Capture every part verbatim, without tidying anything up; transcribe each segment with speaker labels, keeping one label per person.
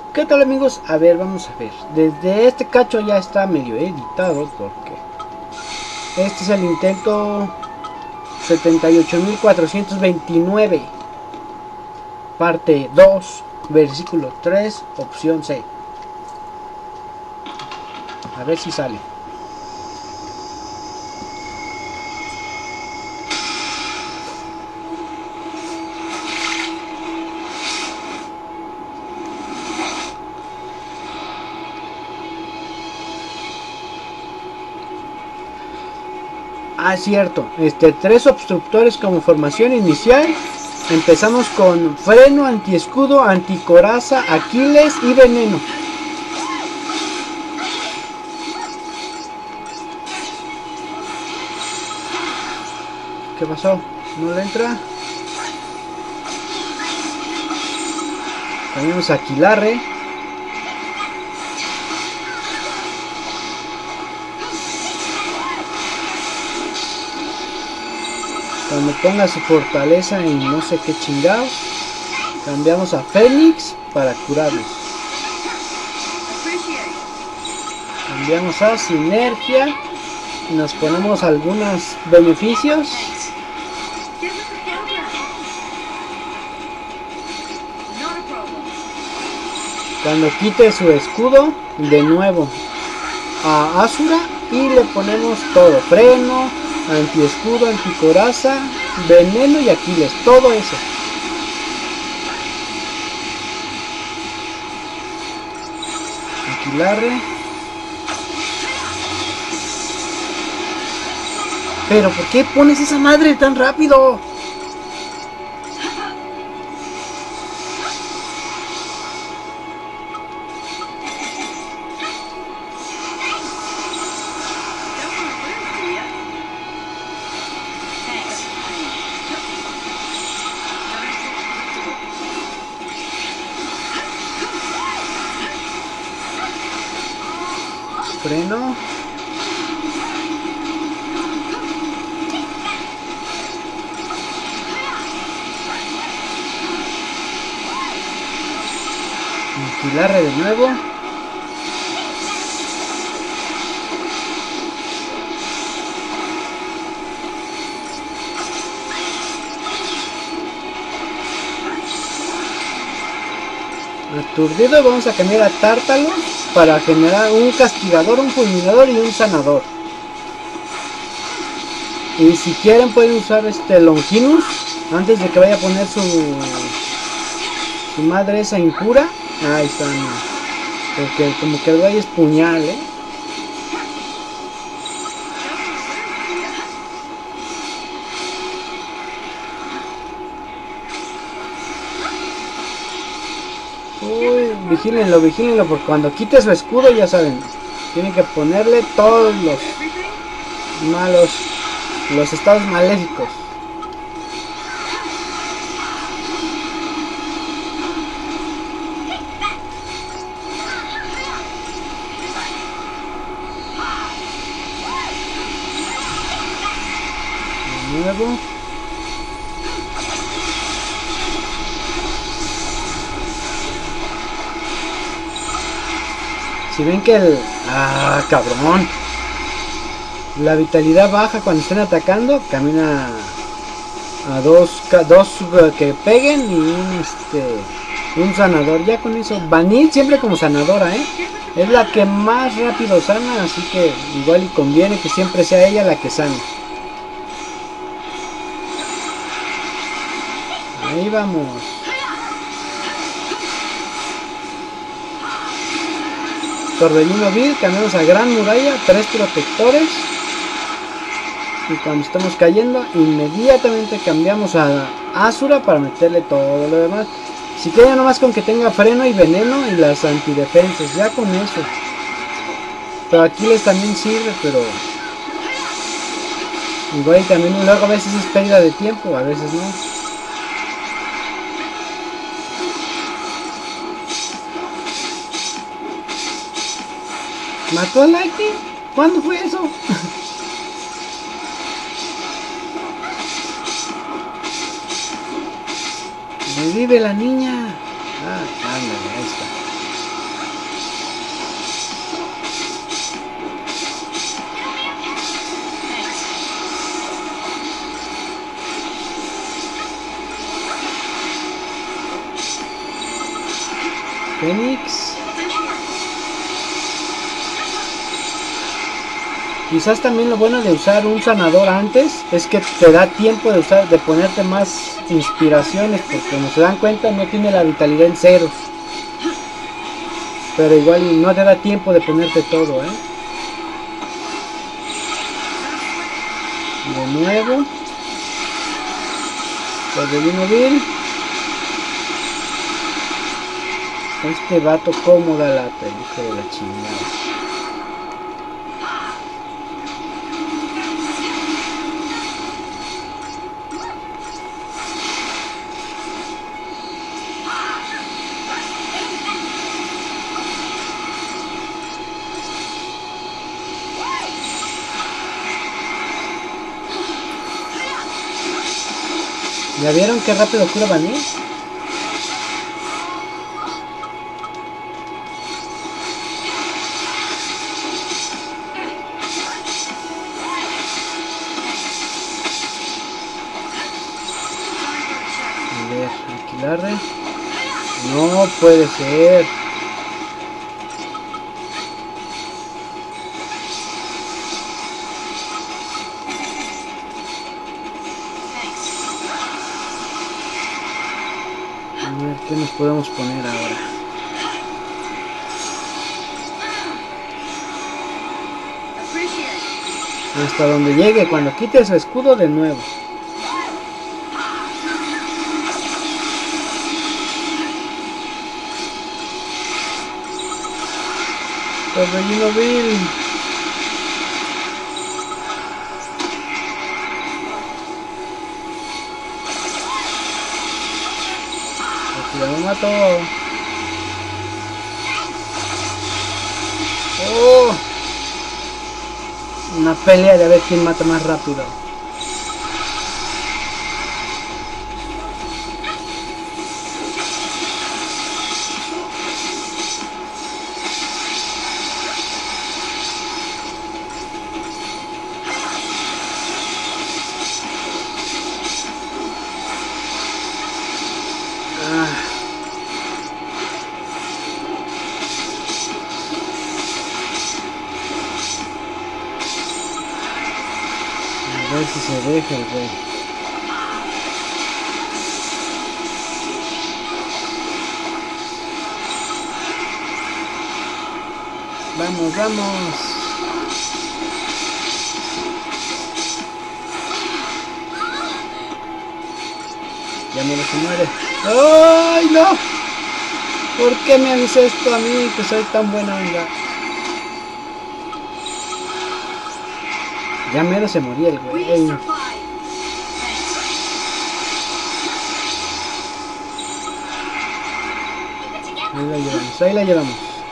Speaker 1: ¿Qué tal, amigos? A ver, vamos a ver. Desde este cacho ya está medio editado porque este es el intento setenta y ocho mil cuatrocientos veintinueve, parte dos, versículo tres, opción C. A ver si sale. Ah, cierto. Este, tres obstructores como formación inicial. Empezamos con freno, antiescudo, anticoraza, Aquiles y veneno. ¿Qué pasó? ¿No le entra? Tenemos Aquilarre. Cuando ponga su fortaleza en no sé qué chingados, cambiamos a Fénix para curarnos. Cambiamos a Sinergia y nos ponemos algunos beneficios. Cuando quite su escudo, de nuevo a Asura y le ponemos todo: freno, antiescudo, anticoraza, veneno y Aquiles, todo eso. Aquilarre. Pero ¿por qué pones esa madre tan rápido? Freno. Aquilarre de nuevo. Aturdido, vamos a cambiar a Tártalo para generar un castigador, un fulminador y un sanador. Y si quieren pueden usar este Longinus antes de que vaya a poner su su madre esa impura. Ahí está, no. Porque como que el güey es puñal, eh. Uy, vigílenlo, vigílenlo, porque cuando quite su escudo, ya saben, tienen que ponerle todos los malos, los estados maléficos. De nuevo. Si ven que el... ¡Ah, cabrón! La vitalidad baja cuando estén atacando, camina a dos, dos que peguen y un, este, un sanador. Ya con eso, Vanille siempre como sanadora, ¿eh? Es la que más rápido sana, así que igual y conviene que siempre sea ella la que sane. Ahí vamos. Torbellino Vil, cambiamos a Gran Muralla, tres protectores. Y cuando estamos cayendo, inmediatamente cambiamos a Asura para meterle todo lo demás. Si queda nomás con que tenga freno y veneno y las antidefensas, ya con eso. Pero Aquiles también sirve, pero igual y también luego a veces es pérdida de tiempo, a veces no. ¿Mató a Lightning? ¿Cuándo fue eso? Revive la niña. Ah, ándale, ahí está. Fénix. Quizás también lo bueno de usar un sanador antes es que te da tiempo de usar, de ponerte más inspiraciones, porque como se dan cuenta no tiene la vitalidad en ceros. Pero igual no te da tiempo de ponerte todo, ¿eh? De nuevo. Torbellino Vil. Este vato cómoda la película de la chingada. ¿Ya vieron qué rápido cura Vanille? A ver, alquilarre. No puede ser. A ver, ¿qué nos podemos poner ahora? Hasta donde llegue, cuando quite su escudo de nuevo. Torbellino Vil. Ya me mató. Oh, una pelea de a ver quién mata más rápido. A ver si se deja el rey. Vamos, vamos. Ya no se muere. ¡Ay, no! ¿Por qué me haces esto a mí que soy tan buena onda? Ya mero se moría el güey. Ahí la llevamos, ahí la llevamos.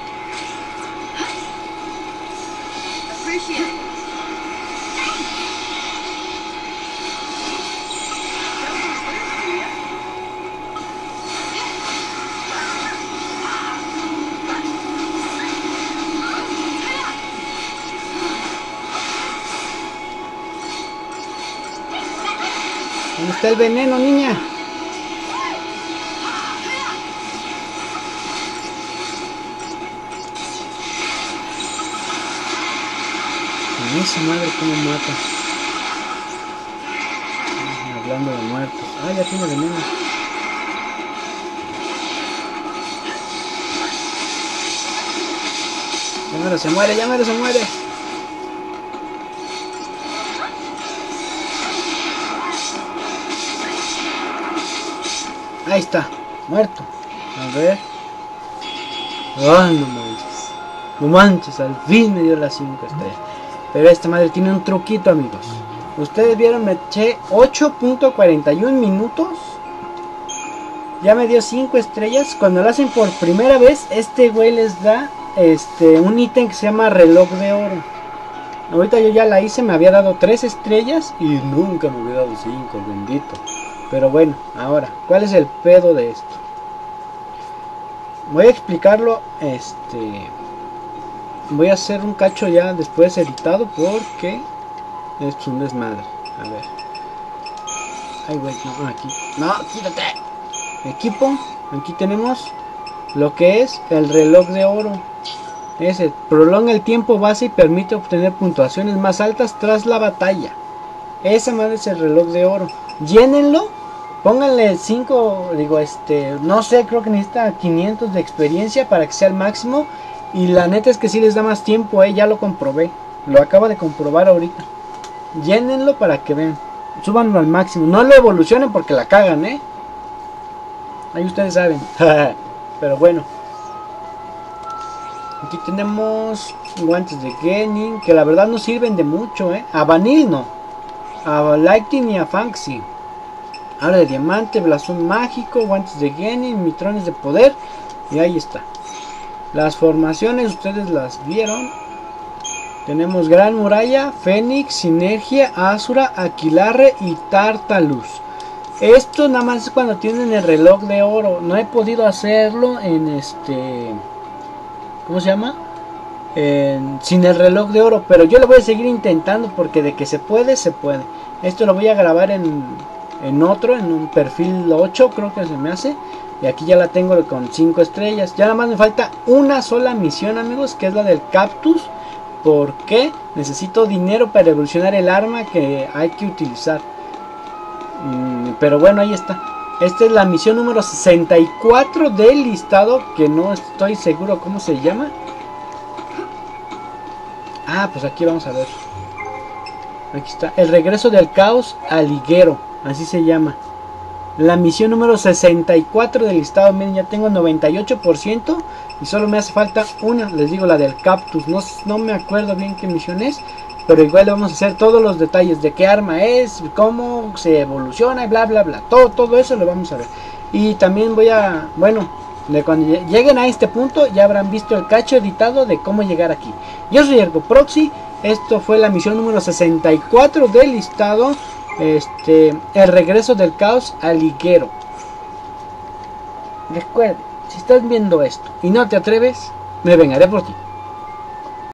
Speaker 1: ¿Dónde está el veneno, niña? Con esa madre cómo mata. Hablando de muertos. Ah, ya tiene veneno. Ya mero se muere, ya mero se muere. Ahí está, muerto. A ver. Ay, no manches. No manches, al fin me dio las cinco estrellas. Pero esta madre tiene un truquito, amigos. Ustedes vieron, me eché ocho punto cuarenta y uno minutos. Ya me dio cinco estrellas. Cuando lo hacen por primera vez, este güey les da este un ítem que se llama reloj de oro. Ahorita yo ya la hice, me había dado tres estrellas y nunca me había dado cinco, bendito. Pero bueno, ahora, ¿cuál es el pedo de esto? Voy a explicarlo, este... Voy a hacer un cacho ya después editado porque es un desmadre. A ver. Ay, güey, no, aquí. No, quítate. Equipo, aquí tenemos lo que es el reloj de oro. Ese prolonga el tiempo base y permite obtener puntuaciones más altas tras la batalla. Esa madre es el reloj de oro. Llénenlo, pónganle cinco, digo este, no sé, creo que necesita quinientos de experiencia para que sea el máximo. Y la neta es que sí les da más tiempo, eh, ya lo comprobé. Lo acabo de comprobar ahorita. Llénenlo para que vean. Súbanlo al máximo. No lo evolucionen porque la cagan, eh. Ahí ustedes saben. Pero bueno. Aquí tenemos guantes de Genin, que la verdad no sirven de mucho, eh. A Vanille no. A Lightning y a Fanxi. Ahora de diamante, blasón mágico, guantes de Genin, mitrones de poder. Y ahí está. Las formaciones ustedes las vieron. Tenemos Gran Muralla, Fénix, Sinergia, Asura, Aquilarre y Tartalus. Esto nada más es cuando tienen el reloj de oro. No he podido hacerlo en este... ¿Cómo se llama? En, sin el reloj de oro. Pero yo lo voy a seguir intentando porque de que se puede, se puede. Esto lo voy a grabar en, en otro, en un perfil ocho creo que se me hace. Y aquí ya la tengo con cinco estrellas. Ya nada más me falta una sola misión, amigos, que es la del cactus. Porque necesito dinero para evolucionar el arma que hay que utilizar. Mm, pero bueno, ahí está. Esta es la misión número sesenta y cuatro del listado, que no estoy seguro cómo se llama. Ah, pues aquí vamos a ver. Aquí está. El regreso del caos al liguero. Así se llama. La misión número sesenta y cuatro del listado. Miren, ya tengo noventa y ocho por ciento. Y solo me hace falta una. Les digo, la del cactus. No, no me acuerdo bien qué misión es. Pero igual le vamos a hacer todos los detalles. De qué arma es. Cómo se evoluciona. Y bla bla bla. Todo, todo eso lo vamos a ver. Y también voy a... Bueno, de cuando lleguen a este punto ya habrán visto el cacho editado de cómo llegar aquí. Yo soy ErgoProxy. Esto fue la misión número sesenta y cuatro del listado. Este, el regreso del caos al liguero. Recuerden, si estás viendo esto y no te atreves, me vengaré por ti.